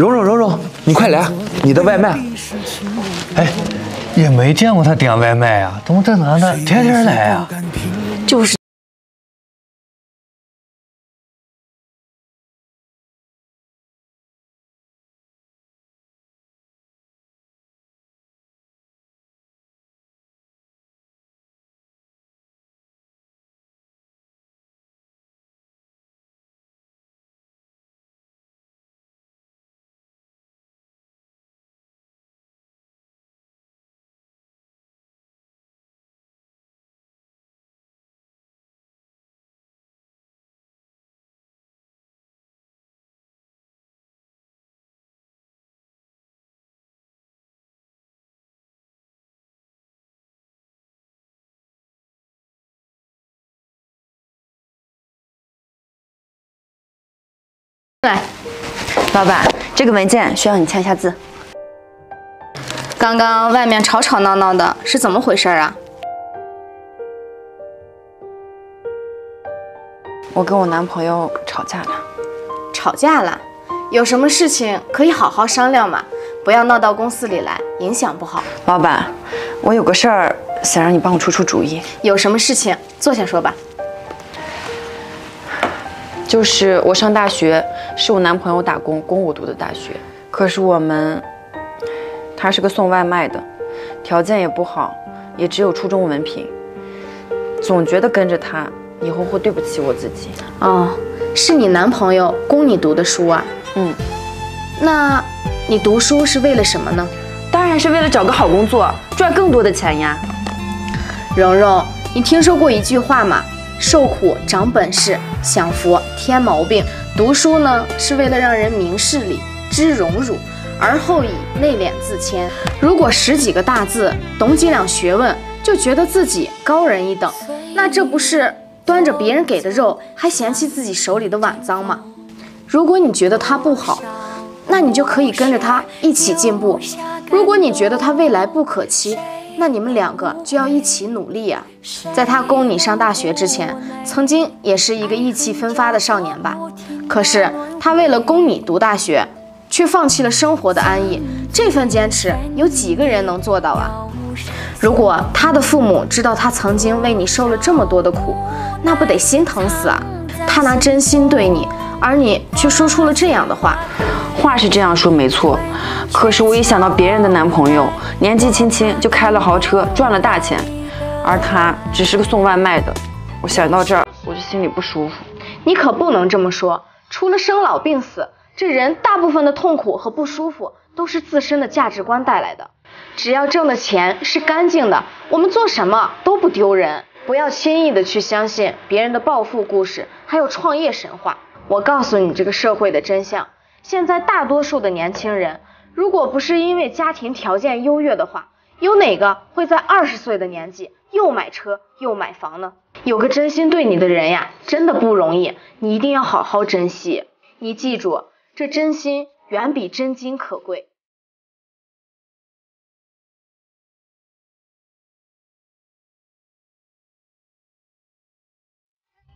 蓉，你快来，你的外卖。 哎，也没见过他点外卖啊，怎么这男的天天来啊？ 就是。 来，老板，这个文件需要你签下字。 刚刚外面吵吵闹闹的，是怎么回事啊？ 我跟我男朋友吵架了。 吵架了？有什么事情可以好好商量嘛，不要闹到公司里来，影响不好。 老板，我有个事儿想让你帮我出主意。 有什么事情，坐下说吧。 就是我上大学是我男朋友打工供我读的大学，可是他是个送外卖的，条件也不好，也只有初中文凭，总觉得跟着他以后会对不起我自己。 哦，是你男朋友供你读的书啊？ 嗯， 那你读书是为了什么呢？ 当然是为了找个好工作，赚更多的钱呀。 蓉蓉，你听说过一句话吗？受苦长本事，享福添毛病。读书呢，是为了让人明事理，知荣辱，而后以内敛自谦。如果识几个大字，懂几两学问，就觉得自己高人一等，那这不是端着别人给的肉，还嫌弃自己手里的碗脏吗？如果你觉得他不好，那你就可以跟着他一起进步。如果你觉得他未来不可期，那你们两个就要一起努力呀。在他供你上大学之前，曾经也是一个意气风发的少年吧。可是他为了供你读大学，却放弃了生活的安逸，这份坚持有几个人能做到啊？如果他的父母知道他曾经为你受了这么多的苦，那不得心疼死啊？他拿真心对你，而你却说出了这样的话。 话是这样说没错，可是我一想到别人的男朋友年纪轻轻就开了豪车，赚了大钱，而他只是个送外卖的，我想到这儿我就心里不舒服。 你可不能这么说，除了生老病死，这人大部分的痛苦和不舒服都是自身的价值观带来的。只要挣的钱是干净的，我们做什么都不丢人。不要轻易的去相信别人的暴富故事，还有创业神话。我告诉你这个社会的真相，现在大多数的年轻人，如果不是因为家庭条件优越的话，有哪个会在20岁的年纪又买车又买房呢？有个真心对你的人呀，真的不容易，你一定要好好珍惜。你记住，这真心远比真金可贵。